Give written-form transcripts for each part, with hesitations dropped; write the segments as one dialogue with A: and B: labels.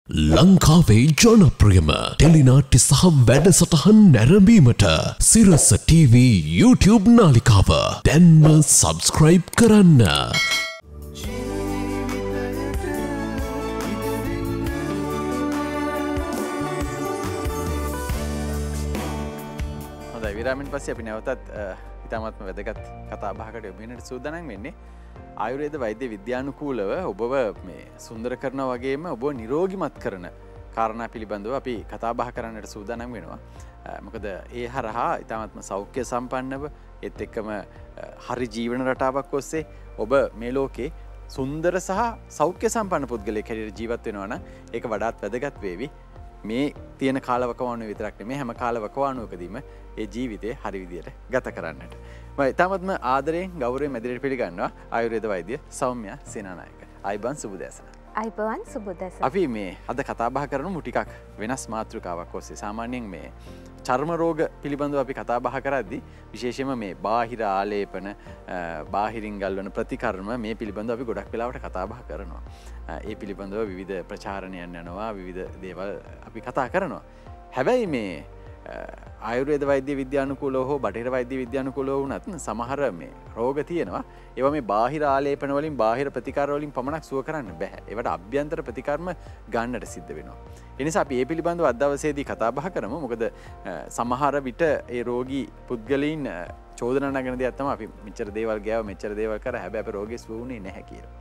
A: ලංකාවේ ජනප්‍රියම ටෙලිනාට්‍ය සහ වැඩසටහන් නැරඹීමට සිරස TV YouTube නාලිකාව දැන්ම සබ්ස්ක්‍රයිබ් කරන්න.
B: හොඳයි විරාමයෙන් පස්සේ අපි නැවතත් ඉතාමත්ම වැදගත් කතා බහකට යොමු වෙන්නට සූදානම් වෙන්නේ. ආයුර්වේද වෛද්‍ය විද්‍යානුකූලව ඔබව මේ සුන්දර කරන වගේම ඔබව නිරෝගිමත් කරන කාරණා පිළිබඳව අපි කතා බහ කරන්නට සූදානම් වෙනවා. මොකද ඒ හරහා ඉතාමත්ම සෞඛ්‍ය සම්පන්නව ඒත් එක්කම හරි ජීවන රටාවක් ඔස්සේ ඔබ මේ ලෝකේ සුන්දර සහ සෞඛ්‍ය සම්පන්න පුද්ගලයෙක් හැටියට ජීවත් වෙනවා නම් ඒක වඩාත් වැදගත් වේවි. මේ තියෙන කාලවකවානුව විතරක් නෙමෙයි හැම කාලවකවානුවකදීම ඒ ජීවිතේ හරි විදියට ගත කරන්නට. මම ඊටමත්ම ආදරයෙන් ගෞරවයෙන් මැදිරියට පිළිගන්නවා ආයුර්වේද වෛද්‍ය සෞම්‍ය සේනානායක. අයිබන් සුබදෑසන.
C: අයිබන් සුබදෑසන.
B: අපි මේ අද කතා බහ කරමු ටිකක් වෙනස් මාතෘකාවක් ඔස්සේ. සාමාන්‍යයෙන් මේ චර්ම රෝග පිළිබඳව අපි කතා බහ කරද්දී විශේෂයෙන්ම මේ බාහිර ආලේපන බාහිරින් ගල්වන ප්‍රතිකර්ම මේ පිළිබඳව අපි ගොඩක් වෙලාවට කතා බහ කරනවා. ඒ පිළිබඳව විවිධ ප්‍රචාරණයන් යනවා විවිධ දේවල් අපි කතා කරනවා. හැබැයි මේ ආයුර්වේද වෛද්‍ය විද්‍යානුකූලව හෝ බටහිර වෛද්‍ය විද්‍යානුකූලව වුණත් සමහර මේ රෝග තියෙනවා. ඒවා මේ බාහිර ආලේපන වලින් බාහිර ප්‍රතිකාර වලින් පමණක් සුව කරන්න බෑ. ඒවට අභ්‍යන්තර ප්‍රතිකර්ම ගන්නට සිද්ධ වෙනවා. ඒ නිසා අපි මේ පිළිබඳව අද දවසේදී කතා බහ කරමු. මොකද සමහර විට ඒ රෝගී පුද්ගලයන් චෝදනා නගන දෙයක් තමයි අපි මෙච්චර දේවල් ගෑව මෙච්චර දේවල් කරා හැබැයි අපේ රෝගේ සුව වුණේ නැහැ කියලා.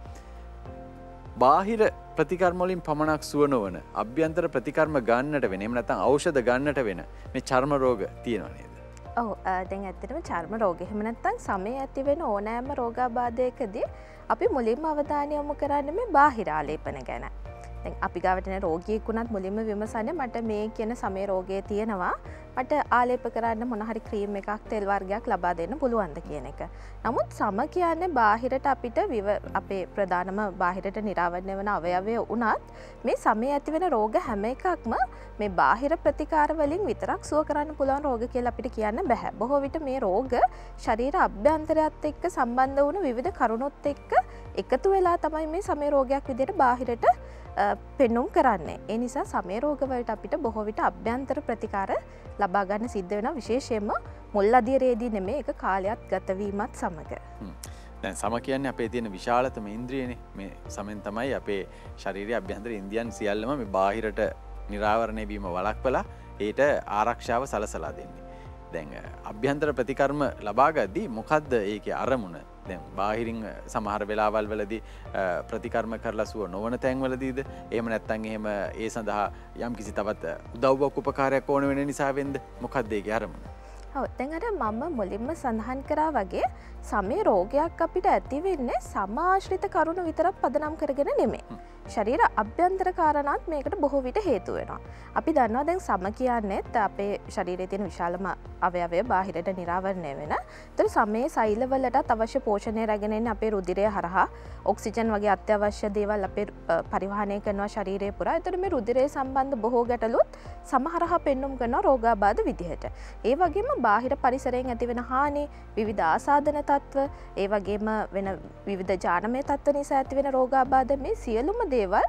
B: බාහිර ප්‍රතිකර්ම වලින් පමණක් සුව නොවන අභ්‍යන්තර ප්‍රතිකර්ම ගන්නට වෙන එහෙම නැත්නම් ඖෂධ ගන්නට වෙන මේ චර්ම රෝග තියෙනවා නේද?
C: ඔව් දැන් ඇත්තටම චර්ම රෝග එහෙම නැත්නම් සමේ ඇති වෙන ඕනෑම රෝගාබාධයකදී අපි මුලින්ම අවධානය යොමු කරන්නේ මේ බාහිර ආලේපන ගැන. දැන් අපි ගාවට එන රෝගියෙක් වුණත් මුලින්ම විමසන්නේ මට මේ කියන සමේ රෝගය තියෙනවා මට ආලේප කරන්න මොන හරි ක්‍රීම් එකක් තෙල් වර්ගයක් ලබා දෙන්න පුළුවන්ද කියන එක. නමුත් සම කියන්නේ බාහිරට අපිට අපේ ප්‍රධානම බාහිරට නිරාවරණය වෙන අවයවය වුණත් මේ සමේ ඇති වෙන රෝග හැම එකක්ම මේ බාහිර ප්‍රතිකාර වලින් විතරක් සුව කරන්න පුළුවන් රෝග කියලා අපිට කියන්න බෑ. බොහෝ විට මේ රෝග ශරීර අභ්‍යන්තරයත් එක්ක සම්බන්ධ වුණු විවිධ කරුණුත් එක්ක එකතු වෙලා තමයි මේ සමේ රෝගයක් විදිහට බාහිරට පෙන්නුම් කරන්නේ. ඒ නිසා සමේ රෝග වලට අපිට බොහෝ විට අභ්‍යන්තර ප්‍රතිකාර ලබා ගන්න සිද්ධ වෙනවා විශේෂයෙන්ම මුල් අදියරේදී නෙමෙයි ඒක කාලයක් ගත වීමත් සමග.
B: දැන් සම කියන්නේ අපේ තියෙන විශාලතම ඉන්ද්‍රියනේ. මේ සමෙන් තමයි අපේ ශාරීරික අභ්‍යන්තර ඉන්ද්‍රියන් සියල්ලම මේ බාහිරට නිරාවරණය වීම වළක්වලා ඒට ආරක්ෂාව සලසලා දෙන්නේ. දැන් අභ්‍යන්තර ප්‍රතිකර්ම ලබා ගද්දී මොකද්ද ඒකේ අරමුණ? දැන් බාහිරින් සමහර වෙලාවල් වලදී ප්‍රතිකර්ම කරලා සුව නොවන තැන්වලදීද එහෙම නැත්නම් එහෙම ඒ සඳහා යම්කිසි තවත් උදව්වක් උපකාරයක් ඕන වෙන නිසා වෙන්ද මොකක්ද ඒකේ අරමුණ?
C: ඔව් දැන් අර මම මුලින්ම සඳහන් කරා වගේ සමේ රෝගයක් අපිට ඇති වෙන්නේ සමාශ්‍රිත කරුණු විතරක් පදනම් කරගෙන නෙමෙයි. ශරීර අභ්‍යන්තර කාරණාත් මේකට බොහෝ විට හේතු වෙනවා. අපි දන්නවා දැන් සම කියන්නේත් අපේ ශරීරයේ තියෙන විශාලම අවයවය බාහිරට නිරාවරණය වෙන. ඒතර සමේ සෛලවලටත් අවශ්‍ය පෝෂණය රැගෙන එන්නේ අපේ රුධිරය හරහා. ඔක්සිජන් වගේ අත්‍යවශ්‍ය දේවල් අපේ පරිවහනය කරනවා ශරීරය පුරා. ඒතර මේ රුධිරය සම්බන්ධ බොහෝ ගැටලුත් සමහරහා පෙන්눔 කරනවා රෝගාබාධ විදිහට. ඒ වගේම බාහිර පරිසරයෙන් ඇතිවෙන හානි විවිධ ආසාදන තත්ත්ව ඒ වගේම වෙන විවිධ ජානමය තත්ත්ව නිසා ඇතිවෙන රෝගාබාධ මේ සියලුම දේවල්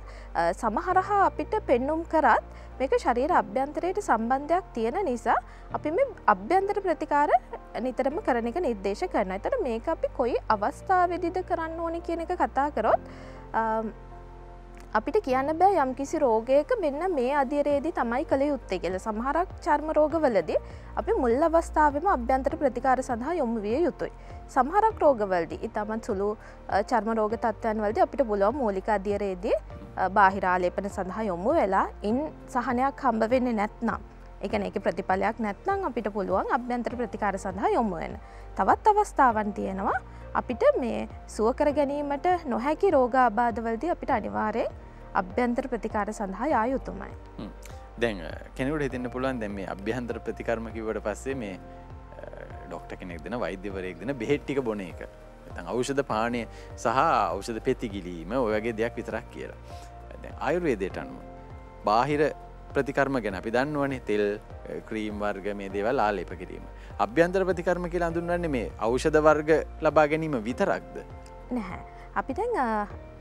C: සමහරහා අපිට පෙන්눔 කරත් මේක ශරීර අභ්‍යන්තරයට සම්බන්ධයක් තියෙන නිසා අපි මේ අභ්‍යන්තර ප්‍රතිකාර නිතරම කරන එක නිර්දේශ කරනවා. ඒතර මේක අපි කොයි අවස්ථාවේදීද කරන්න ඕනේ කියන එක කතා කරොත් අපිට කියන්න බෑ යම්කිසි රෝගයක මෙන්න මේ අදියරේදී තමයි කළ යුත්තේ කියලා. සමහරක් චර්ම රෝගවලදී අපි මුල් අවස්ථාවේම අභ්‍යන්තර ප්‍රතිකාර සඳහා යොමු විය යුතුයි. සමහරක් රෝගවලදී ඊටමත් සුළු චර්ම රෝග තත්ත්වයන් වලදී අපිට පුළුවන් මූලික අදියරේදී බාහිර ආලේපන සඳහා යොමු වෙලා ඉන් සහනයක් හම්බ වෙන්නේ නැත්නම් ඒ කියන්නේ ඒකේ ප්‍රතිඵලයක් නැත්නම් අපිට පුළුවන් අභ්‍යන්තර ප්‍රතිකාර සඳහා යොමු වෙන්න. තවත් අවස්ථාවන් තියෙනවා අපිට මේ සුව කර ගැනීමට නොහැකි රෝගාබාධවලදී අපිට අනිවාර්යයෙන් අභ්‍යන්තර ප්‍රතිකාර සඳහා යා යුතුමයි.
B: දැන් කෙනෙකුට හිතෙන්න පුළුවන් දැන් මේ අභ්‍යන්තර ප්‍රතිකර්ම කිව්වට පස්සේ මේ ડોක්ටර් කෙනෙක් දෙන වෛද්‍යවරයෙක් දෙන බෙහෙත් ටික බොන එක. නැත්නම් ඖෂධ පානය සහ ඖෂධ පෙති ගිලීම ඔය වගේ දෙයක් විතරක් කියලා. දැන් ආයුර්වේදයට අනුව බාහිර ප්‍රතිකර්ම ගැන අපි දන්නවනේ තෙල් ක්‍රීම් වර්ග මේ දේවල් ආලේප කිරීම. අභ්‍යන්තර ප්‍රතිකර්ම කියලා හඳුන්වන්නේ මේ ඖෂධ වර්ග ලබා ගැනීම විතරක්ද?
C: නැහැ. අපි දැන්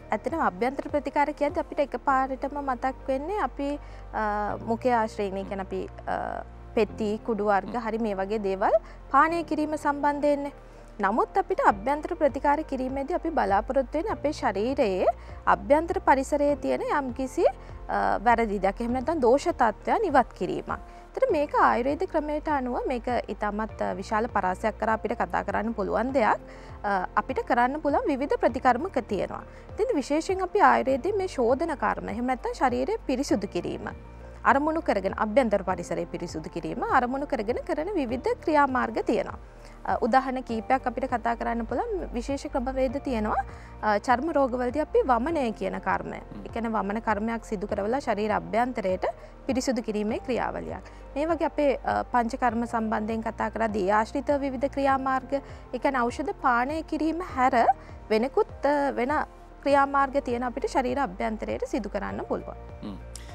C: ඇතන අභ්‍යන්තර ප්‍රතිකාර කියද්දී අපිට එකපාරටම මතක් වෙන්නේ අපි මුඛය ආශ්‍රයනේ කියන අපි පෙති කුඩු වර්ග හරි මේ වගේ දේවල් පානය කිරීම සම්බන්ධයෙන්නේ. නමුත් අපිට අභ්‍යන්තර ප්‍රතිකාර කිරීමේදී අපි බලාපොරොත්තු වෙන්නේ අපේ ශරීරයේ අභ්‍යන්තර පරිසරයේ තියෙන යම්කිසි වැරදි දෙයක් එහෙම නැත්නම් දෝෂ තත්ත්වයන් ඉවත් කිරීමක්. ඒතර මේක ආයුර්වේද ක්‍රමයට අනුව මේක ඊටමත් විශාල පරාසයක් කරා අපිට කතා කරන්න පුළුවන් දෙයක්. අපිට කරන්න පුළුවන් විවිධ ප්‍රතිකර්මක තියෙනවා. ඉතින් විශේෂයෙන් අපි ආයුර්වේදයේ මේ ශෝධන කර්ම එහෙම නැත්නම් ශරීරය පිරිසුදු කිරීම අරමුණු කරගෙන අභ්‍යන්තර පරිසරය පිරිසුදු කිරීම අරමුණු කරගෙන කරන විවිධ ක්‍රියාමාර්ග තියෙනවා. උදාහරණ කීපයක් අපිට කතා කරන්න පුළුවන් විශේෂ ක්‍රමවේද තියෙනවා. චර්ම රෝගවලදී අපි වමනය කියන කර්මය. ඒ කියන්නේ වමන කර්මයක් සිදු කරවලා ශරීර අභ්‍යන්තරයට පිරිසුදු කිරීමේ ක්‍රියාවලියක්. මේ වගේ අපේ පංචකර්ම සම්බන්ධයෙන් කතා කරද්දී ආශ්‍රිත විවිධ ක්‍රියාමාර්ග ඒ කියන්නේ ඖෂධ පානය කිරීම හැර වෙනකුත් වෙන ක්‍රියාමාර්ග තියෙන අපිට ශරීර අභ්‍යන්තරයට සිදු කරන්න පුළුවන්.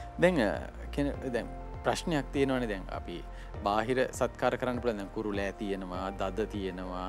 B: දැන් ප්‍රශ්නයක් තියෙනවනේ දැන් අපි බාහිර සත්කාර කරන්න පුළුවන් දැන් කුරුලෑ තියෙනවා දද තියෙනවා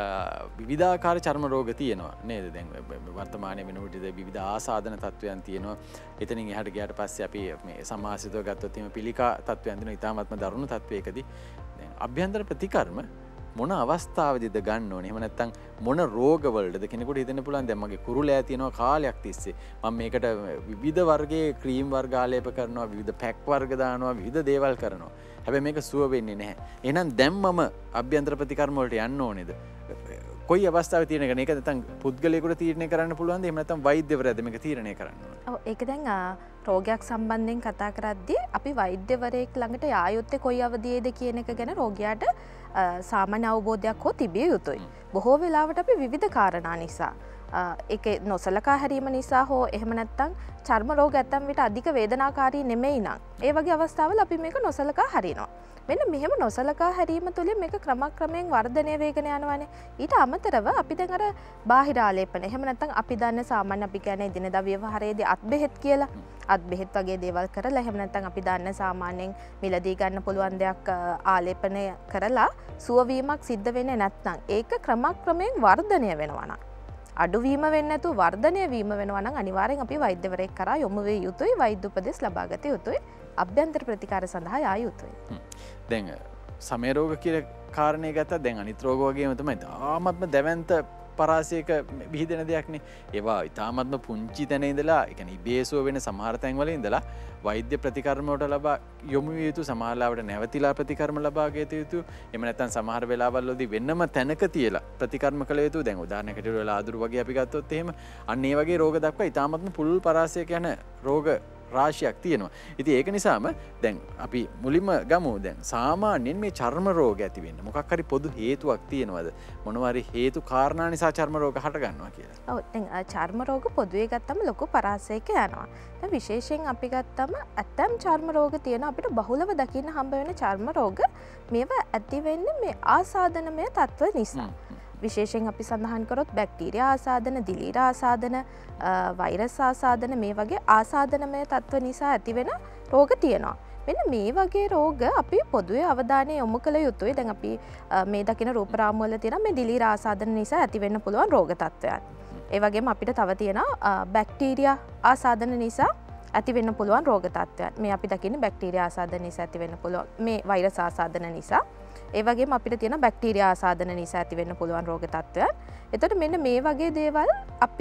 B: විවිධාකාර චර්ම රෝග තියෙනවා නේද දැන් වර්තමානයේ වෙනකොට විවිධ ආසාදන තත්වයන් තියෙනවා එතනින් එහාට ගියාට පස්සේ අපි මේ සමාසිතව ගත්තොත් එහෙම පිළිකා තත්වයන් දෙනවා ඊටාත්ම දරුණු තත්වයකදී දැන් අභ්‍යන්තර ප්‍රතිකර්ම මොන අවස්ථාවේදීද ගන්න ඕනේ? එහෙම නැත්නම් මොන රෝගවලටද කෙනෙකුට හිතෙන්න පුළුවන් දැන් මගේ කුරුලෑ තියෙනවා කාලයක් තිස්සේ මම මේකට විවිධ වර්ගයේ ක්‍රීම් වර්ග ආලේප කරනවා විවිධ පැක් වර්ග දානවා විවිධ දේවල් කරනවා. හැබැයි මේක සුව වෙන්නේ නැහැ. එහෙනම් දැන් මම අභ්‍යන්තර ප්‍රතිකර්ම වලට යන්න ඕනේද? කොයි අවස්ථාවේ තීරණය කරන්න? ඒක නැත්නම් පුද්ගලයෙකුට තීරණය කරන්න පුළුවන්ද? එහෙම නැත්නම් වෛද්‍යවරයාද මේක තීරණය කරන්න ඕනේ?
C: ඔව් ඒක දැන් රෝගයක් සම්බන්ධයෙන් කතා කරද්දී අපි වෛද්‍යවරයෙක් ළඟට යා යුත්තේ කොයි අවධියේද කියන එක ගැන රෝගියාට සාමාන්‍ය අවබෝධයක් හෝ තිබිය යුතුයි. බොහෝ වෙලාවට අපි විවිධ කාරණා නිසා ඒක නොසලකා හැරීම නිසා හෝ එහෙම නැත්නම් චර්ම රෝග ඇතම් විට අධික වේදනාකාරී නෙමෙයි නම් ඒ වගේ අවස්ථාවල අපි මේක නොසලකා හරිනවා. මෙන්න මෙහෙම නොසලකා හැරීම තුළින් මේක ක්‍රමක්‍රමයෙන් වර්ධනය වෙගෙන යනවානේ. ඊට අමතරව අපි දැන් අර බාහිර ආලේපන එහෙම නැත්නම් අපි දන්න සාමාන්‍ය අපි කියන්නේ එදිනෙදා ව්‍යවහාරයේදී අත් බෙහෙත් කියලා. අත් බෙහෙත් වගේ දේවල් කරලා එහෙම නැත්නම් අපි දන්න සාමාන්‍යයෙන් මිලදී ගන්න පුළුවන් දෙයක් ආලේපනය කරලා සුවවීමක් සිද්ධ වෙන්නේ නැත්නම් ඒක ක්‍රමක්‍රමයෙන් වර්ධනය වෙනවා නම් අඩුවීම වෙන්නේ නැතුව වර්ධනය වීම වෙනවා නම් අනිවාර්යෙන් අපි වෛද්‍යවරයෙක් කරා යොමු වෙ යුතුයි වෛද්‍ය උපදෙස් ලබා ගත යුතුයි අභ්‍යන්තර ප්‍රතිකාර සඳහා යා යුතුයි.
B: දැන් සමය රෝග කියලා කාරණේ ගත්තා දැන් අනිත් රෝග වගේම තමයි තාමත්ම දැවැන්ත පරාසයක විහිදෙන දෙයක්නේ. ඒවා ඊටාත්ම පුංචි තැන ඉඳලා ඒ කියන්නේ ඉබේසුව වෙන සමහර තැන්වල ඉඳලා වෛද්‍ය ප්‍රතිකර්ම වලට ලබා යොමු විය යුතු සමහරවට නැවතිලා ප්‍රතිකර්ම ලබා ගත යුතු. එහෙම නැත්නම් සමහර වෙලාවල්වලදී වෙනම තැනක තියලා ප්‍රතිකර්ම කළ යුතු. දැන් උදාහරණයකට ආදුරු වගේ අපි ගත්තොත් එහෙම අන්න ඒ වගේ රෝග දක්වා ඊටාත්ම පුළුල් පරාසයක යන රෝග රාශියක් තියෙනවා. ඉතින් ඒක නිසාම දැන් අපි මුලින්ම ගමු දැන් සාමාන්‍යයෙන් මේ චර්ම රෝග ඇති වෙන්න මොකක් හරි පොදු හේතුවක් තියෙනවද? මොනවා හරි හේතු කාරණා නිසා චර්ම රෝග හට ගන්නවා කියලා.
C: ඔව් දැන් චර්ම රෝග පොදුවේ ගත්තම ලොකු පරාසයක යනවා. දැන් විශේෂයෙන් අපි ගත්තම ඇතම් චර්ම රෝග තියෙන අපිට බහුලව දකින්න හම්බ වෙන චර්ම රෝග මේවා ඇති වෙන්නේ මේ ආසාදනමය තත්ත්ව නිසා. විශේෂයෙන් අපි සඳහන් කරොත් බැක්ටීරියා ආසාදන, දිලීර ආසාදන, වෛරස් ආසාදන මේ වගේ ආසාදනමය තත්ත්ව නිසා ඇතිවෙන රෝග තියෙනවා. මෙන්න මේ වගේ රෝග අපි පොදුවේ අවධානය යොමු කළ යුතුයි. දැන් අපි මේ දකින රූප රාමු වල තියෙන මේ දිලීර ආසාදන නිසා ඇතිවෙන්න පුළුවන් රෝග තත්ත්වයන්. ඒ වගේම අපිට තව තියෙනවා බැක්ටීරියා ආසාදන නිසා ඇතිවෙන්න පුළුවන් රෝග තත්ත්වයන්. මේ අපි දකින්නේ බැක්ටීරියා ආසාදන නිසා ඇතිවෙන්න පුළුවන් මේ වෛරස් ආසාදන නිසා. ඒ වගේම අපිට තියෙන බැක්ටීරියා ආසාදන නිසා ඇති වෙන්න පුළුවන් රෝග තත්ත්වයන්. එතකොට මෙන්න මේ වගේ දේවල් අපි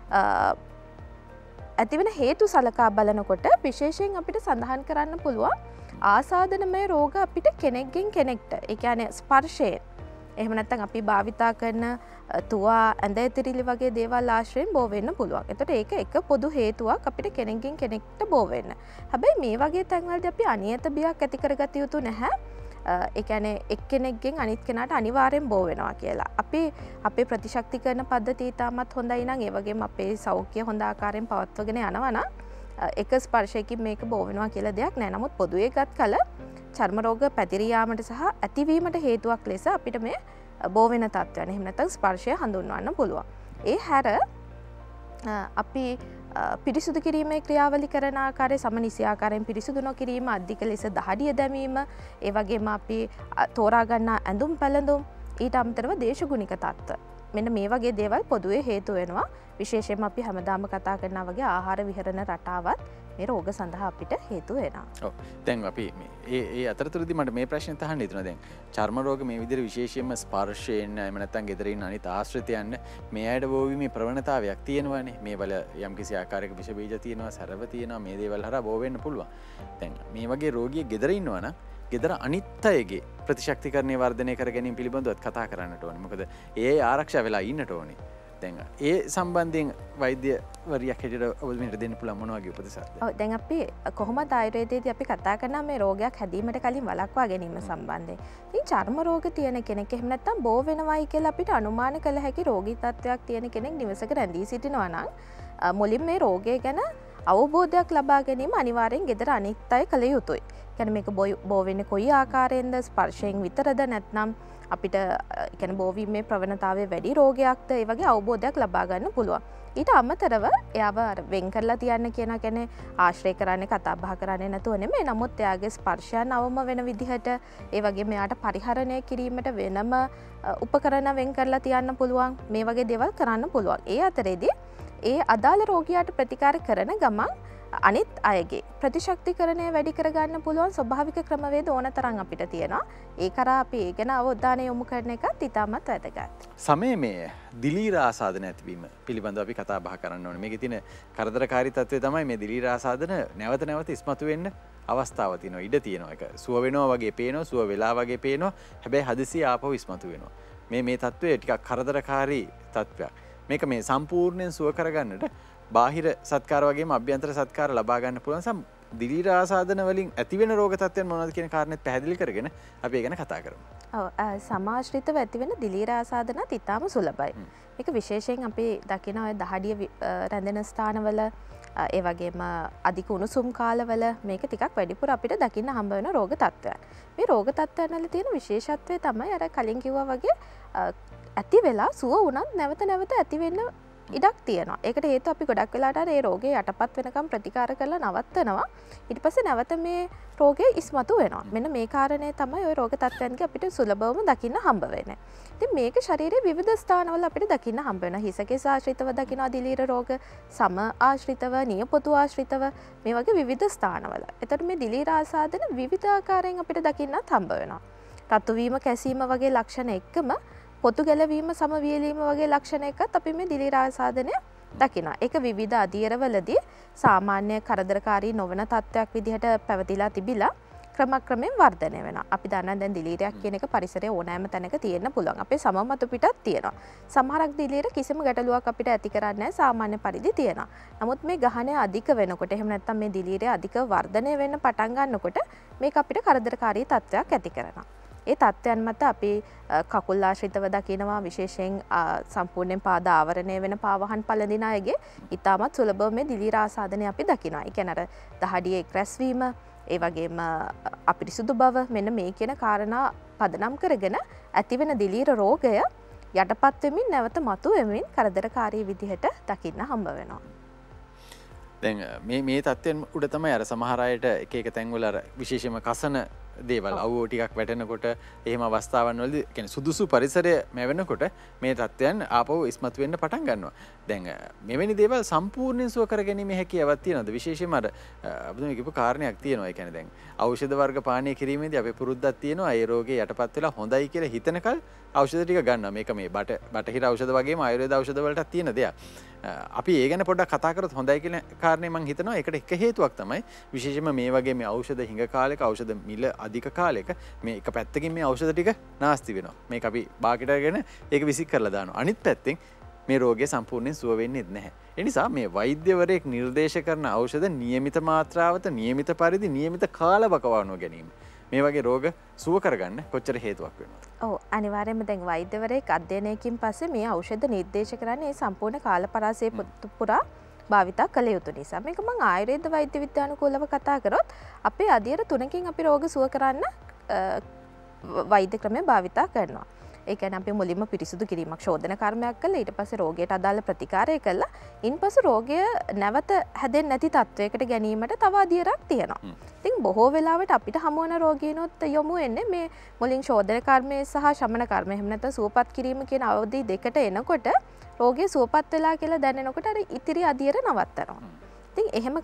C: ඇතිවෙන හේතු සලකා බලනකොට විශේෂයෙන් අපිට සඳහන් කරන්න පුළුවන් ආසාදනමය රෝග අපිට කෙනෙක්ගෙන් කෙනෙක්ට ඒ කියන්නේ ස්පර්ශයෙන් එහෙම නැත්නම් අපි භාවිතා කරන තුවා ඇඳ ඇතිරිලි වගේ දේවල් ආශ්‍රයෙන් බෝ වෙන්න පුළුවන්. එතකොට ඒක එක පොදු හේතුවක් අපිට කෙනෙක්ගෙන් කෙනෙක්ට බෝ වෙන්න. හැබැයි මේ වගේ තැන්වලදී අපි අනියත බියක් ඇති කරගත යුතු නැහැ. ඒ කියන්නේ එක්කෙනෙක්ගෙන් අනිත් කෙනාට අනිවාර්යෙන් බෝ වෙනවා කියලා. අපි අපේ ප්‍රතිශක්ති කරන පද්ධතිය තාමත් හොඳයි නම් ඒ වගේම අපේ සෞඛ්‍ය හොඳ ආකාරයෙන් පවත්වාගෙන යනවා නම් එක ස්පර්ශයකින් මේක බෝ වෙනවා කියලා දෙයක් නැහැ. නමුත් පොදුවේ ගත් කල චර්ම රෝග පැතිරී යාමට සහ ඇතිවීමට හේතුවක් ලෙස අපිට මේ බෝ වෙන තත්ත්වයන් එහෙම නැත්නම් ස්පර්ශය හඳුන්වන්න පුළුවන්. ඒ හැර අපි පිරිසුදු කිරීමේ ක්‍රියාවලි කරන ආකාරය සමනිසි ආකාරයෙන් පිරිසුදු නොකිරීම අධික ලෙස දහඩිය දැමීම ඒ වගේම අපි තෝරා ගන්නා ඇඳුම් පැළඳුම් ඊට අමතරව දේශගුණික තත්ත්ව මෙන්න මේ වගේ දේවල් පොදුවේ හේතු වෙනවා. විශේෂයෙන්ම අපි හැමදාම කතා කරනා වගේ ආහාර විහරණ රටාවත් මේ රෝග සඳහා අපිට හේතු වෙනවා.
B: ඔව්. දැන් අපි ඒ අතරතුරදී මට මේ ප්‍රශ්නේ අහන්න හිතුණා. දැන් චර්ම රෝග මේ විදිහට විශේෂයෙන්ම ස්පර්ශයෙන් එහෙම නැත්නම් ගෙදර ඉන්න අනිත් ආශ්‍රිතයන් මේ අයට බෝවීමේ ප්‍රවණතාවයක් තියෙනවානේ. මේ වල යම්කිසි ආකාරයක විෂ බීජ තියෙනවා, සරව තියෙනවා, මේ දේවල් හරහා බෝ වෙන්න පුළුවන්. දැන් මේ වගේ රෝගියෙක් ගෙදර ඉන්නවා නම් ගෙදර අනිත් අයගේ ප්‍රතිශක්තිකරණය වර්ධනය කර ගැනීම පිළිබඳව කතා කරන්නට ඕනේ. මොකද ඒ ආරක්ෂා වෙලා ඉන්නට ඕනේ. දැන් ඒ සම්බන්ධයෙන් වෛද්‍යවරියක් හැටියට ඔබට දෙන්න පුළුවන් මොන වගේ උපදෙසක්ද?
C: ඔව් දැන් අපි කොහොමද ආයුර්වේදයේදී අපි කතා කරනවා මේ රෝගයක් හැදීමට කලින් වළක්වා ගැනීම සම්බන්ධයෙන්. ඉතින් චර්ම රෝග තියෙන කෙනෙක් එහෙම නැත්නම් බෝ වෙනවයි කියලා අපිට අනුමාන කළ හැකි රෝගී තත්ත්වයක් තියෙන කෙනෙක් නිවසක රැඳී සිටිනවා නම් මුලින් මේ රෝගය ගැන අවබෝධයක් ලබා ගැනීම අනිවාර්යෙන් ගෙදර අනිත් අය කළ යුතුයි. කියන්නේ මේක බෝ වෙන්නේ කොයි ආකාරයෙන්ද, ස්පර්ශයෙන් විතරද නැත්නම් අපිට කියන්නේ බෝවීමේ ප්‍රවණතාවය වැඩි රෝගයක්ද, ඒ වගේ අවබෝධයක් ලබා ගන්න පුළුවන්. ඊට අමතරව එයාව වෙන් කරලා තියන්න කියන කියන්නේ ආශ්‍රය කරන්නේ කතා බහ කරන්නේ නැතුව නෙමෙයි. නමුත් එයාගේ ස්පර්ශයන් අවම වෙන විදිහට, ඒ වගේම එයාට පරිහරණය කිරීමට වෙනම උපකරණ වෙන් කරලා තියන්න පුළුවන්. මේ වගේ දේවල් කරන්න පුළුවන්. ඒ අතරේදී ඒ අදාළ රෝගියාට ප්‍රතිකාර කරන ගමන් අනිත් අයගේ ප්‍රතිශක්තිකරණය වැඩි කරගන්න පුළුවන් ස්වභාවික ක්‍රමවේද ඕන තරම් අපිට තියෙනවා. ඒ කරා අපි ඒ ගැන අවධානය යොමු කරන එකත් ඉතාමත් වැදගත්.
B: සමයේ මේ දිලීර ආසාදන ඇතිවීම පිළිබඳව අපි කතා බහ කරන්න ඕනේ. මේකේ තියෙන කරදරකාරී තත්ත්වය තමයි මේ දිලීර ආසාදන නැවත නැවත ඉස්මතු වෙන්න අවස්ථාව තියෙනවා. ඉඩ තියෙනවා. ඒක සුව වෙනවා වගේ පේනවා, සුව වෙලා වගේ පේනවා. හැබැයි හදිසිය ආපහු ඉස්මතු වෙනවා. මේ තත්ත්වය ටිකක් කරදරකාරී තත්ත්වයක්. මේක මේ සම්පූර්ණයෙන් සුව කරගන්නට බාහිර සත්කාර වගේම අභ්‍යන්තර සත්කාර ලබා ගන්න පුළුවන්. දිලීර ආසාදන වලින් ඇතිවෙන රෝග තත්ත්වයන් මොනවද කියන කාරණේත් පැහැදිලි කරගෙන අපි ඒ ගැන කතා කරමු.
C: ඔව් සමාශ්‍රිතව ඇතිවෙන දිලීර ආසාදනත් ඉතාම සුලභයි. මේක විශේෂයෙන් අපි දකින ඔය දහඩිය රැඳෙන ස්ථානවල ඒ වගේම අධික උණුසුම් කාලවල මේක ටිකක් වැඩිපුර අපිට දකින්න හම්බ වෙන රෝග තත්ත්වයන්. මේ රෝග තත්ත්වයන් වල තියෙන විශේෂත්වය තමයි අර කලින් කිව්වා වගේ ඇති වෙලා සුව වුණත් නැවත නැවත ඇති වෙන්න ඉඩක් තියෙනවා. ඒකට හේතුව අපි ගොඩක් වෙලාට අර ඒ රෝගේ යටපත් වෙනකම් ප්‍රතිකාර කරලා නවත්තනවා. ඊට පස්සේ නැවත මේ රෝගේ ඉස්මතු වෙනවා. මෙන්න මේ කාරණේ තමයි ওই රෝග තත්ත්වයන්ගේ අපිට සුලභවම දකින්න හම්බ වෙන්නේ. ඉතින් මේක ශරීරයේ විවිධ ස්ථානවල අපිට දකින්න හම්බ වෙනවා. හිසකේ ආශ්‍රිතව දකිනවා දිලීර රෝග, සම ආශ්‍රිතව, නියපොතු ආශ්‍රිතව මේ වගේ විවිධ ස්ථානවල. එතකොට මේ දිලීර ආසාදන විවිධ ආකාරයෙන් අපිට දකින්නත් හම්බ වෙනවා. රතු වීම, කැසීම වගේ ලක්ෂණ එක්කම පොතු ගැලවීම, සමවියලීම වගේ ලක්ෂණ එකත් අපි මේ දිලීර ආසාදනය දකිනවා. ඒක විවිධ අධීරවලදී සාමාන්‍ය කරදරකාරී නොවන තත්ත්වයක් විදිහට පැවතිලා තිබිලා ක්‍රමක්‍රමයෙන් වර්ධනය වෙනවා. අපි දන්නා දැන් දිලීරයක් කියන එක පරිසරයේ ඕනෑම තැනක තියෙන්න පුළුවන්. අපේ සම මතු පිටත් තියෙනවා. සමහරක් දිලීර කිසිම ගැටලුවක් අපිට ඇති කරන්නේ නැහැ, සාමාන්‍ය පරිදි තියෙනවා. නමුත් මේ ගහනය අධික වෙනකොට, එහෙම නැත්නම් මේ දිලීරය අධික වර්ධනය වෙන්න පටන් ගන්නකොට මේක අපිට කරදරකාරී තත්ත්වයක් ඇති කරනවා. ඒ තත්ත්වයන් මත අපි කකුල් ආශ්‍රිතව දකිනවා. විශේෂයෙන් සම්පූර්ණයෙන් පාද ආවරණය වෙන පාවහන් පළඳින අයගේ ඉතාමත් සුලභව මේ දිලීර ආසාදනය අපි දකිනවා. ඒ කියන්නේ අර දහඩියේ එක්රැස්වීම, ඒ වගේම අපිරිසුදු බව, මෙන්න මේ කියන කාරණා පදනම් කරගෙන ඇතිවෙන දිලීර රෝගය යටපත් වෙමින් නැවත මතු වෙමින් කරදරකාරී විදිහට දකින්න හම්බ වෙනවා.
B: දැන් මේ තත්ත්වයන් උඩ තමයි අර සමහර අයට එක එක තැන්වල අර විශේෂයෙන්ම කසන දේවල් අවුව ටිකක් වැටෙනකොට එහෙම අවස්ථාවන් වලදී කියන්නේ සුදුසු පරිසරය ලැබෙනකොට මේ තත්ත්වයන් ආපහු ඉස්මතු වෙන්න පටන් ගන්නවා. දැන් මෙවැනි දේවල් සම්පූර්ණයෙන් සුව කර ගැනීම හැකියාවක් තියෙනවද? විශේෂයෙන්ම අර අපිට කියපු කාරණයක් තියෙනවා. ඒ කියන්නේ දැන් ඖෂධ වර්ග පානය කිරීමේදී අපේ පුරුද්දක් තියෙනවා. ඒ රෝගේ යටපත් වෙලා හොඳයි කියලා හිතනකල් ඖෂධ ටික ගන්නවා. මේක මේ බටහිර ඖෂධ වගේම ආයුර්වේද ඖෂධ වලටත් තියෙන දෙයක්. අපි ඒ ගැන පොඩ්ඩක් කතා කරොත් හොඳයි කියන කාරණේ මම හිතනවා. ඒකට එක හේතුවක් තමයි විශේෂයෙන්ම මේ වගේ මේ ඖෂධ හිඟ කාලයක ඖෂධ මිල අධික කාලයක මේ එක පැත්තකින් මේ ඖෂධ ටික නාස්ති වෙනවා. මේක අපි බාගෙටගෙන ඒක විසික් කරලා දානවා. අනිත් පැත්තෙන් මේ රෝගය සම්පූර්ණයෙන් සුව වෙන්නේ නැහැ. ඒ නිසා මේ වෛද්‍යවරයෙක් නිර්දේශ කරන ඖෂධ නියමිත මාත්‍රාවත, නියමිත පරිදි, නියමිත කාලවකවානුව ගැනීම මේ වගේ රෝග සුව කරගන්න කොච්චර හේතුවක් වෙනවද?
C: ඔව් අනිවාර්යයෙන්ම දැන් වෛද්‍යවරයෙක් අධ්‍යයනයකින් පස්සේ මේ ඖෂධ නිර්දේශ කරන්නේ සම්පූර්ණ කාලපරාසය පුරා භාවිතා කළ යුතු නිසා. මේක මම ආයුර්වේද වෛද්‍ය විද්‍යානුකූලව කතා කරොත් අපේ අධීර 3කින් අපි රෝග සුව කරන්න වෛද්‍ය ක්‍රමය භාවිතා කරනවා. ඒ කියන්නේ අපි මුලින්ම පිරිසුදු කිරීමක් ශෝධන කර්මයක් කළා. ඊට පස්සේ රෝගයට අදාළ ප්‍රතිකාරය කළා. ඉන්පසු රෝගය නැවත හැදෙන්නේ නැති තත්වයකට ගැනීමට තව අදියරක් තියෙනවා. ඉතින් බොහෝ වෙලාවට අපිට හමු වන රෝගීනොත් යොමු වෙන්නේ මේ මුලින් ශෝධන කර්මය සහ ಶಮන කර්මය. එහෙම නැත්නම් සුවපත් කිරීම කියන අවධි දෙකට එනකොට රෝගය සුවපත් වෙලා කියලා දැනෙනකොට අර ඉතිරි අදියර නවත්තනවා. ඉතින් එහෙම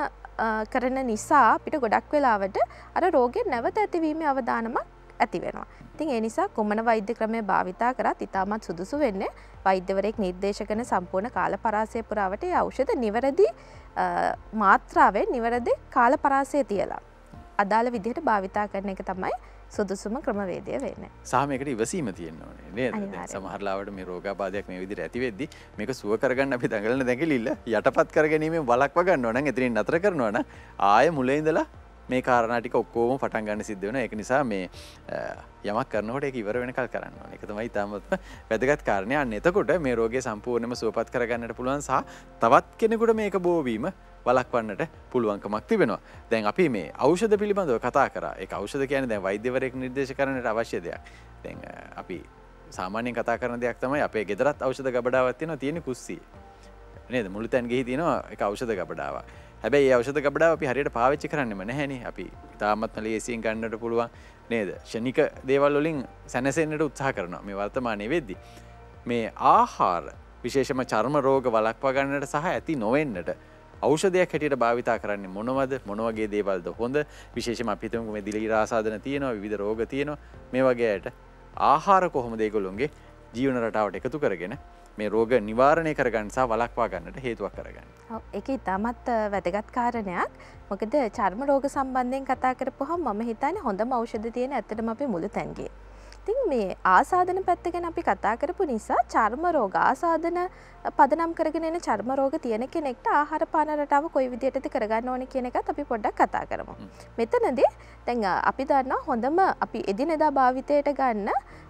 C: කරන නිසා අපිට ගොඩක් වෙලාවට අර රෝගය නැවත ඇතිවීමේ අවදානමක් ඇති වෙනවා. ඉතින් ඒ නිසා කුමන වෛද්‍ය ක්‍රමය භාවිතා කරත් ඉතාමත් සුදුසු වෙන්නේ වෛද්‍යවරයෙක් නිර්දේශ කරන සම්පූර්ණ කාල පරාසය පුරාවට ඒ ඖෂධ නිවැරදි මාත්‍රාවෙන් නිවැරදි කාල පරාසය තියලා අදාළ විදිහට භාවිතා කරන එක තමයි සුදුසුම ක්‍රමවේදය වෙන්නේ.
B: සහ මේකට ඉවසීම තියෙන්න ඕනේ නේද? දැන් සමහර ලාවට මේ රෝගාබාධයක් මේ විදිහට ඇති වෙද්දි මේක සුව කරගන්න අපි දඟලන දැඟලිල්ල යටපත් කරගැනීමෙන් වළක්ව ගන්නවා නම් එතනින් නතර කරනවා නම් ආයෙ මුලින් ඉඳලා මේ කාරණා ටික ඔක්කොම පටන් ගන්න සිද්ධ වෙනවා. ඒක නිසා මේ යමක් කරනකොට ඒක ඉවර වෙනකල් කරන්න ඕනේ. ඒක තමයි තාමත් වැදගත් කාරණේ. අන්න එතකොට මේ රෝගය සම්පූර්ණයෙන්ම සුවපත් කරගන්නට පුළුවන් සහ තවත් කෙනෙකුට මේක බෝවීම වළක්වන්නට පුළුවන්කමක් තිබෙනවා. දැන් අපි මේ ඖෂධ පිළිබඳව කතා කරා. ඒක ඖෂධ කියන්නේ දැන් වෛද්‍යවරයෙක් නිර්දේශ කරන්නට අවශ්‍ය දෙයක්. දැන් අපි සාමාන්‍යයෙන් කතා කරන දෙයක් තමයි අපේ ගෙදරත් ඖෂධ ගබඩාවක් තියෙනවා තියෙන්නේ කුස්සියේ. නේද? මුළු තැන් ගෙහි තියෙනවා ඒක ඖෂධ ගබඩාවක්. හැබැයි ඒ ඖෂධ ගබඩාව අපි හරියට පාවිච්චි කරන්නෙම නැහැනේ. අපි තාමත්ම ලේසියෙන් ගන්නට පුළුවන් නේද? ෂණික දේවල් වලින් සැනසෙන්නට උත්සාහ කරනවා. මේ වර්තමානයේ වෙද්දි මේ ආහාර විශේෂම චර්ම රෝග වළක්වා ගන්නට සහ ඇති නොවෙන්නට ඖෂධයක් හැටියට භාවිතා කරන්නේ මොනවද? මොන වගේ දේවල්ද හොඳ? විශේෂයෙන්ම අපි හිතමුකෝ මේ දිලීර ආසාදන තියෙනවා, විවිධ රෝග තියෙනවා. මේ වගේ අයට ආහාර කොහොමද ඒගොල්ලොන්ගේ ජීවන රටාවට එකතු කරගෙන මේ රෝග නිවාරණය කරගන්න සහ වළක්වා ගන්නට හේතුවක් කරගන්න.
C: ඔව් ඒක ඉතාමත් වැදගත් කාරණයක්. මොකද චර්ම රෝග සම්බන්ධයෙන් කතා කරපුවහම මම හිතන්නේ හොඳම ඖෂධ තියෙන ඇත්තටම අපේ මුළු තැන්ගේ. ඉතින් මේ ආසාදන පැත්ත ගැන අපි කතා කරපු නිසා චර්ම රෝග ආසාදන පදනම් කරගෙන එන චර්ම රෝග තියෙන කෙනෙක්ට ආහාර පාන රටාව කොයි විදිහටද කරගන්න ඕනේ කියන එකත් අපි පොඩ්ඩක් කතා කරමු. මෙතනදී දැන් අපි දන්නවා හොඳම අපි එදිනෙදා භාවිතයට ගන්න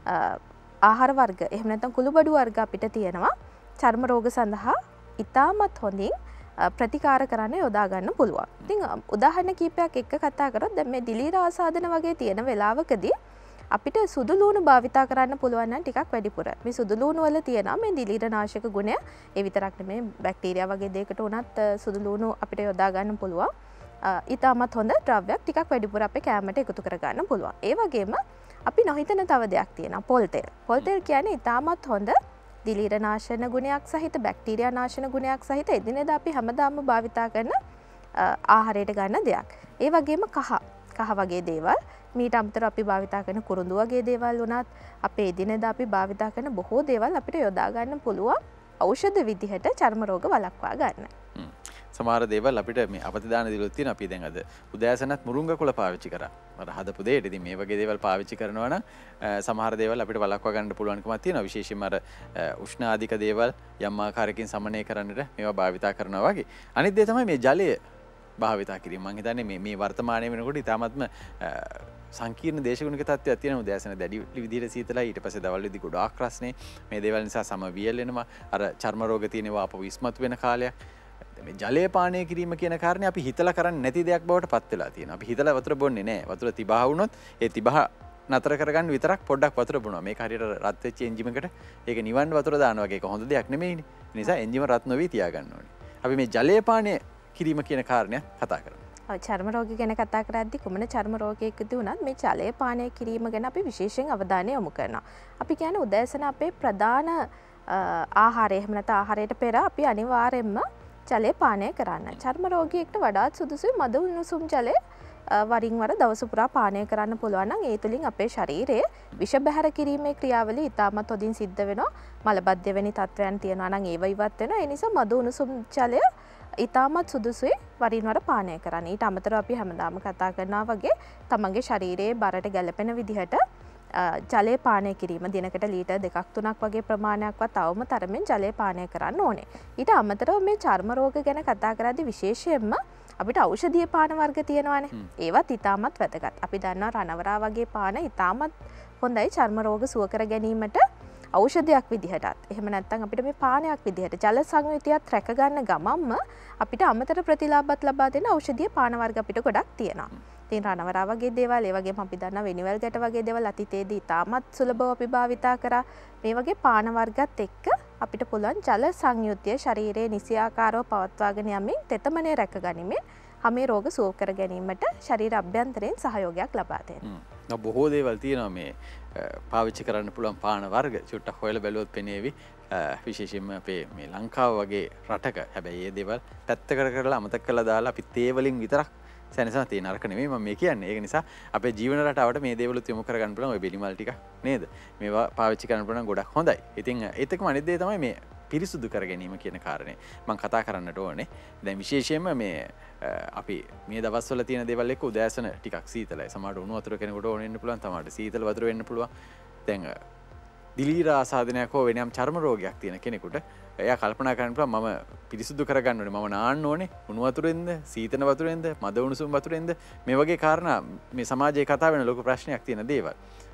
C: ආහාර වර්ග එහෙම නැත්නම් කුළුබඩු වර්ග අපිට තියෙනවා චර්ම රෝග සඳහා ඉතාමත් හොඳින් ප්‍රතිකාර කරන්න යොදා ගන්න පුළුවන්. ඉතින් උදාහරණ කීපයක් එක්ක කතා කරොත් දැන් මේ දිලීර ආසාදන වගේ තියෙන වෙලාවකදී අපිට සුදු ලූණු භාවිතා කරන්න පුළුවන් නම් ටිකක් වැඩිපුර. මේ සුදු ලූණු වල තියෙනවා මේ දිලීරනාශක ගුණය. ඒ විතරක් නෙමෙයි බැක්ටීරියා වගේ දෙයකට උනත් සුදු ලූණු අපිට යොදා ගන්න පුළුවන්. ඉතාමත් හොඳ ද්‍රව්‍යයක් ටිකක් වැඩිපුර අපේ කෑමට එකතු කර ගන්න පුළුවන්. ඒ වගේම අපි නොහිතන තව දෙයක් තියෙනවා පොල් තෙල්. පොල් තෙල් කියන්නේ ඉතාමත් හොඳ දිලීර නාශන ගුණයක් සහිත බැක්ටීරියා නාශන ගුණයක් සහිත එදිනෙදා අපි හැමදාම භාවිතා කරන ආහාරයට ගන්න දෙයක්. ඒ වගේම කහ වගේ දේවල් මීට අමතරව අපි භාවිතා කරන කුරුඳු වගේ දේවල් වුණත් අපේ එදිනෙදා අපි භාවිතා කරන බොහෝ දේවල් අපිට යොදා ගන්න පුළුවන් ඖෂධ විදිහට චර්ම රෝග වළක්වා ගන්න.
B: සමහර දේවල් අපිට මේ අපතිදාන දිලුත් තියෙන අපි දැන් අද උදෑසනත් මුරුංග කොළ පාවිච්චි කරා. මට හදපු දෙයට ඉතින් මේ වගේ දේවල් පාවිච්චි කරනවා නම් සමහර දේවල් අපිට වළක්වා ගන්න පුළුවන්කමක් තියෙනවා. විශේෂයෙන්ම අර උෂ්ණ ආධික දේවල් යම් ආකාරයකින් සමනය කරන්නට මේවා භාවිතා කරනවා වගේ. අනිත් දේ තමයි මේ ජලය භාවිතා කිරීම. මම හිතන්නේ මේ වර්තමානයේ වෙනකොට ඉතාමත්ම සංකීර්ණ දේශගුණික තත්ත්වයක් තියෙනවා. උදෑසන දැඩි විදිහට සීතලයි, ඊට පස්සේ දවල් වෙද්දි ගොඩාක් රස්නේ. මේ දේවල් නිසා සම වියැලෙනවා. අර චර්ම රෝග තියෙනවා අපව ඉස්මතු වෙන කාලයක්. මේ ජලය පානය කිරීම කියන කාරණේ අපි හිතලා කරන්නේ නැති දෙයක් බවට පත් වෙලා තියෙනවා. අපි හිතලා වතුර බොන්නේ නැහැ. වතුර තිබහ වුණොත් ඒ තිබහ නතර කරගන්න විතරක් පොඩ්ඩක් වතුර බොනවා. මේක හරියට රත් වෙච්ච එන්ජිම එකට ඒක නිවන්න වතුර දානවා වගේ. ඒක හොඳ දෙයක් නෙමෙයිනේ. ඒ නිසා එන්ජිම රත් නොවි තියාගන්න ඕනේ. අපි මේ ජලය පානය කිරීම කියන කාරණය කතා කරමු.
C: චර්ම රෝගී ගැන කතා කරද්දී කුමන චර්ම රෝගයකදී වුණත් මේ ජලය පානය කිරීම ගැන අපි විශේෂයෙන් අවධානය යොමු කරනවා. අපි කියන්නේ උදෑසන අපේ ප්‍රධාන ආහාරය එහෙම නැත්නම් ආහාරයට පෙර අපි අනිවාර්යයෙන්ම ජලය පානය කරන්න. චර්ම රෝගියෙක්ට වඩාත් සුදුසුයි මද උණුසුම් ජලය වරින් වර දවස පුරා පානය කරන්න පුළුවන් නම් ඒ තුලින් අපේ ශරීරයේ විෂ බැහැර කිරීමේ ක්‍රියාවලිය ඉතාමත් හොඳින් සිද්ධ වෙනවා. මලබද්ධ වෙනි තත්ත්වයන් තියෙනවා නම් ඒව ඉවත් වෙනවා. ඒ නිසා මද උණුසුම් ජලය ඉතාමත් සුදුසුයි වරින් වර පානය කරන්න. ඊට අමතරව අපි හැමදාම කතා කරනවා වගේ තමන්ගේ ශරීරයේ බරට ගැළපෙන විදිහට ජලය පානය කිරීම දිනකට ලීටර් 2-3ක් වගේ ප්‍රමාණයක්වත් අවම තරමින් ජලය පානය කරන්න ඕනේ. ඊට අමතරව මේ චර්ම රෝග ගැන කතා කරද්දී විශේෂයෙන්ම අපිට ඖෂධීය පාන වර්ග තියෙනවානේ. ඒවත් ඉතාමත් වැදගත්. අපි දන්නවා රණවරා වගේ පාන ඉතාමත් හොඳයි චර්ම රෝග සුව කර ගැනීමට ඖෂධයක් විදිහටත් එහෙම නැත්නම් අපිට මේ පානයක් විදිහට ජල සංයුතියත් රැක ගන්න ගමන්ම අපිට අමතර ප්‍රතිලාභات ලබා දෙන ඖෂධීය පාන වර්ග අපිට ගොඩක් තියෙනවා. ඉතින් රණවරා වගේ දේවල් ඒ වගේම අපි දන්නා වෙනිවැල් ගැට වගේ දේවල් අතීතයේදී ඉතාමත් සුලභව අපි භාවිතා කරා. මේ වගේ පාන වර්ගත් එක්ක අපිට පුළුවන් ජල සංයුතිය ශරීරයේ නිසියාකාරව පවත්වාගෙන යමින් තෙතමනේ රැක ගනිමින් හැම රෝග සුව කර ගැනීමට ශරීර අභ්‍යන්තරයෙන් සහයෝගයක් ලබා දෙනවා.
B: බොහෝ දේවල් තියෙනවා මේ පාවිච්චි කරන්න පුළුවන් පාන වර්ග චුට්ටක් හොයලා බැලුවොත් පෙනේවි. විශේෂයෙන්ම අපේ මේ ලංකාව වගේ රටක හැබැයි මේ දේවල් පැත්තකට කරලා අමතක කරලා දාලා අපි තේ වලින් විතරක් සැනසන තියෙන අරක නෙමෙයි මම මේ කියන්නේ. ඒක නිසා අපේ ජීවන රටාවට මේ දේවලුත් යොමු කරගන්න පුළුවන් ඔය බෙලිමල් ටික නේද? මේවා පාවිච්චි කරන්න පුළුවන් ගොඩක් හොඳයි. ඉතින් ඒත් එක්කම අනිත් දේ තමයි මේ පිරිසුදු කර ගැනීම කියන කාරණේ මම කතා කරන්නට ඕනේ. දැන් විශේෂයෙන්ම මේ අපි මේ දවස්වල තියෙන දේවල් එක්ක උදෑසන ටිකක් සීතලයි. සමහරට උණු වතුර කෙනෙකුට ඕන වෙන්න පුළුවන්. සමහරට සීතල වතුර වෙන්න පුළුවන්. දැන් දිලීර ආසාදනයක් හෝ වෙනම චර්ම රෝගයක් තියෙන කෙනෙකුට එයා කල්පනා කරන්න පුළුවන් මම පිරිසුදු කරගන්න ඕනේ. මම නාන්න ඕනේ. උණු වතුරෙන්ද, සීතල වතුරෙන්ද, මද උණුසුම් වතුරෙන්ද මේ වගේ කාරණා මේ සමාජයේ කතා වෙන ලොකු ප්‍රශ්නයක් තියෙන දේවල්.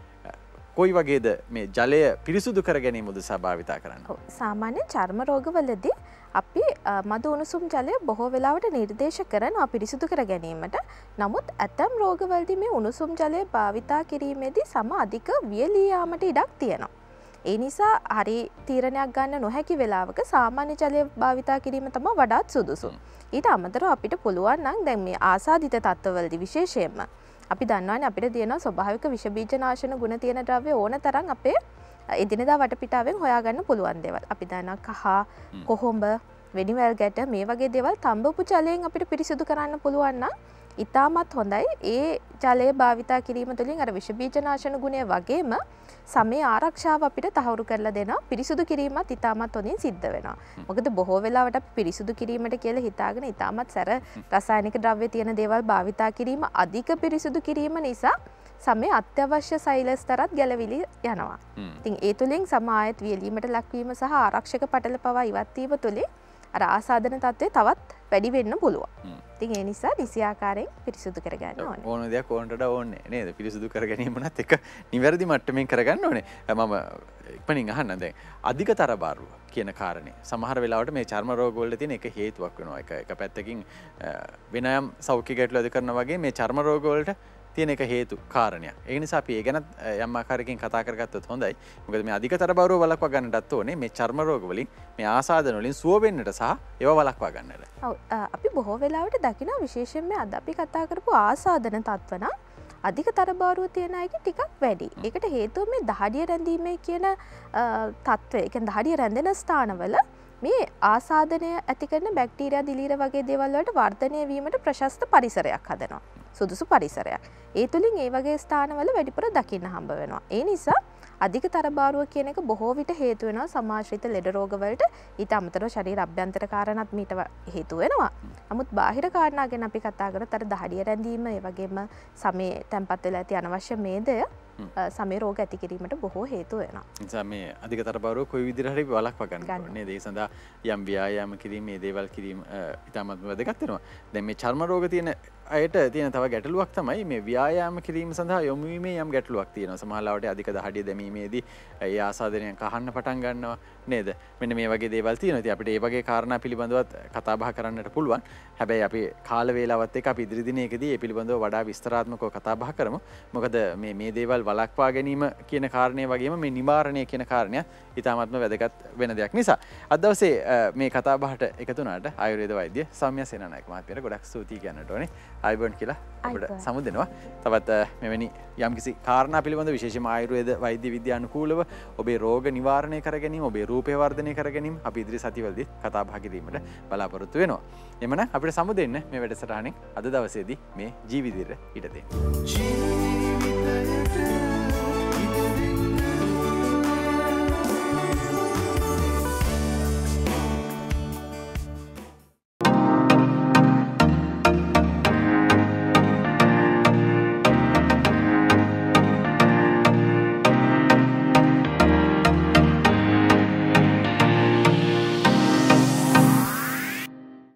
B: කොයි වගේද මේ ජලය පිරිසුදු කර ගැනීම උදෙසා භාවිතා කරන්නේ?
C: සාමාන්‍ය චර්ම රෝගවලදී අපි මද උණුසුම් ජලය බොහෝ වෙලාවට නිර්දේශ කරනවා පිරිසුදු කර ගැනීමට. නමුත් ඇතම් රෝගවලදී මේ උණුසුම් ජලය භාවිතා කිරීමේදී සම අධික වියලී යාමට ඉඩක් තියෙනවා. ඒ නිසා හරි තීරණයක් ගන්න නොහැකි වෙලාවක සාමාන්‍ය ජලය භාවිතා කිරීම තමයි වඩාත් සුදුසු. ඊට අමතරව අපිට පුළුවන් නම් දැන් මේ ආසාදිත තත්ත්වවලදී විශේෂයෙන්ම අපි දන්නවානේ අපිට තියෙන ස්වභාවික විෂ බීජනාශන ගුණ තියෙන ද්‍රව්‍ය ඕන තරම් අපේ එදිනෙදා වටපිටාවෙන් හොයාගන්න පුළුවන් දේවල්. අපි දන්නා කහ, කොහොඹ, වෙනිවැල් ගැට මේ වගේ දේවල් තඹපු ජලයෙන් අපිට පිරිසිදු කරන්න පුළුවන් නම් ඉතාමත් හොඳයි. ඒ ජලය භාවිතා කිරීම තුළින් අර විෂ බීජනාශන ගුණය වගේම සමේ ආරක්ෂාව අපිට තහවුරු කරලා දෙනවා. පිරිසුදු කිරීමත් ඉතාමත් හොඳින් සිද්ධ වෙනවා. මොකද බොහෝ වෙලාවට අපි පිරිසුදු කිරීමට කියලා හිතාගෙන ඉතාමත් සැර රසායනික ද්‍රව්‍ය තියෙන දේවල් භාවිතා කිරීම අධික පිරිසුදු කිරීම නිසා සමේ අත්‍යවශ්‍ය සෛලස්තරත් ගැලවිලි යනවා. ඉතින් ඒ තුලින් සම ආයත් වියලීමට ලක්වීම සහ ආරක්ෂක පටල පවා ඉවත් වීම තුලින් අර ආසාදන තත්ත්වය තවත් වැඩි වෙන්න පුළුවන්. ඉතින් ඒ නිසා නිසි ආකාරයෙන් පිරිසුදු කරගන්න ඕනේ.
B: ඕන දෙයක් ඕනට ඕනේ නේද? පිරිසුදු කර ගැනීමනත් එක නිවැරදි මට්ටමින් කරගන්න ඕනේ. මම ඉක්මනින් අහන්න දැන් අධිකතර බාරුව කියන කාරණේ සමහර වෙලාවට මේ චර්ම රෝග වලට තියෙන එක හේතුවක් වෙනවා. එක පැත්තකින් වෙනයම් සෞඛ්‍ය ගැටලු ඇති කරනවා වගේ මේ චර්ම රෝග වලට තියෙන එක හේතු කාරණයක්. ඒ නිසා අපි ඒ ගැන යම් ආකාරයකින් කතා කරගත්තොත් හොඳයි. මොකද මේ අධිකතර බාරුව වළක්වා ගන්නටත් ඕනේ මේ චර්ම රෝග වලින් මේ ආසාදන වලින් සුව වෙන්නට සහ ඒවා වළක්වා ගන්නට.
C: ඔව් අපි බොහෝ වෙලාවට දකිනවා විශේෂයෙන්ම අද අපි කතා කරපු ආසාදන තත්ත්ව නම් අධිකතර බාරුව තියෙන අයගේ ටිකක් වැඩි. ඒකට හේතුව මේ දහඩිය රැඳීමේ කියන තත්ත්වය. ඒ කියන්නේ දහඩිය රැඳෙන ස්ථානවල මේ ආසාදනය ඇති කරන බැක්ටීරියා දිලීර වගේ දේවල් වලට වර්ධනය වීමට ප්‍රශස්ත පරිසරයක් හදනවා. සුදුසු පරිසරයක්. ඒ තුලින් ඒ වගේ ස්ථානවල වැඩිපුර දකින්න හම්බ වෙනවා. ඒ නිසා අධිකතර බාරුව කියන එක බොහෝ විට හේතු වෙනවා සමාශ්‍රිත ලෙඩ රෝග වලට. ඊට අමතරව ශරීර අභ්‍යන්තර කාරණාත් මීට හේතු වෙනවා. නමුත් බාහිර කාරණා ගැන අපි කතා කරත් අර දහඩිය රැඳීම ඒ වගේම සමේ තැම්පත් වෙලා ඇති අනවශ්‍ය මේදය සමේ රෝග ඇති කිරීමට බොහෝ හේතු වෙනවා.
B: නිසා මේ අධිකතර බාරුව කොයි විදිහට හරි වළක්වා ගන්න ඕනේ නේද? ඒ සඳහා යම් ව්‍යායාම කිරීම, මේ දේවල් කිරීම ඉතාමත් වැදගත් වෙනවා. දැන් මේ චර්ම රෝග තියෙන අයට තියෙන තව ගැටලුවක් තමයි මේ ව්‍යායාම කිරීම සඳහා යොමු වීමේ යම් ගැටලුවක් තියෙනවා. සමහර ලාවට අධික දහඩිය දැමීමේදී ඒ ආසාදනයන් කහන්න පටන් ගන්නවා නේද? මෙන්න මේ වගේ දේවල් තියෙනවා. ඉතින් අපිට මේ වගේ කාරණා පිළිබඳවත් කතා බහ කරන්නට පුළුවන්. හැබැයි අපි කාල වේලාවත් එක්ක අපි ඉදිරි දිනයකදී මේ පිළිබඳව වඩා විස්තරාත්මකව කතා බහ කරමු. මොකද මේ දේවල් වළක්වා ගැනීම කියන කාරණේ වගේම මේ නිවාරණය කියන කාරණය ඉතාමත්ම වැදගත් වෙන දෙයක් නිසා අද දවසේ මේ කතා බහට එකතු වුණාට ආයුර්වේද වෛද්‍ය සෞම්‍ය සේනානායක මහත්මියට ගොඩක් ස්තුතියි කියන්නට ඕනේ. ආයුබෝවන් කියලා අපිට සමුදෙනවා. තවත් මෙවැනි යම්කිසි කාරණා පිළිබඳ විශේෂයෙන්ම ආයුර්වේද වෛද්‍ය විද්‍යානුකූලව ඔබේ රෝග නිවාරණය කර ගැනීම, ඔබේ රූපය වර්ධනය කර ගැනීම අපි ඉදිරි සතිවලදී කතා බහ කිරීමට බලාපොරොත්තු වෙනවා. එමනම් අපිට සමුදෙන්න මේ වැඩසටහනෙන් අද දවසේදී මේ ජීවිතයට ඉඩ දෙන්න.